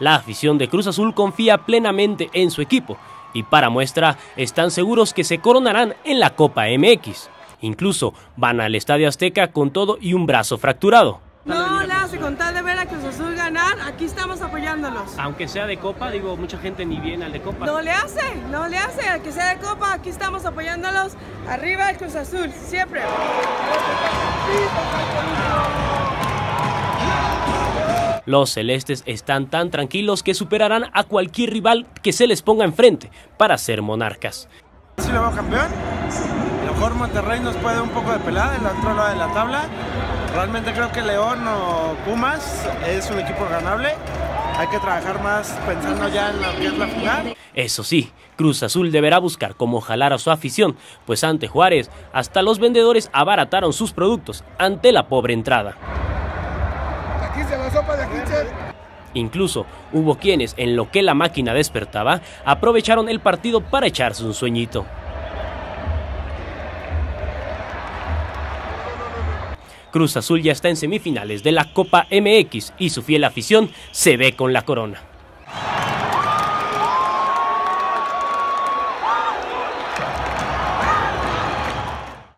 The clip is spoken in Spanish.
La afición de Cruz Azul confía plenamente en su equipo y para muestra están seguros que se coronarán en la Copa MX. Incluso van al Estadio Azteca con todo y un brazo fracturado. No le hace, con tal de ver a Cruz Azul ganar, aquí estamos apoyándolos. Aunque sea de Copa, digo, mucha gente ni viene al de Copa. No le hace, al que sea de Copa, aquí estamos apoyándolos. Arriba el Cruz Azul, siempre. Los celestes están tan tranquilos que superarán a cualquier rival que se les ponga enfrente para ser monarcas. Si lo veo campeón, a lo mejor Monterrey nos puede dar un poco de pelada en el otro lado de la tabla. Realmente creo que León o Pumas es un equipo ganable. Hay que trabajar más pensando ya en lo que es la final. Eso sí, Cruz Azul deberá buscar cómo jalar a su afición, pues ante Juárez hasta los vendedores abarataron sus productos ante la pobre entrada. Incluso hubo quienes, en lo que la máquina despertaba, aprovecharon el partido para echarse un sueñito. Cruz Azul ya está en semifinales de la Copa MX y su fiel afición se ve con la corona.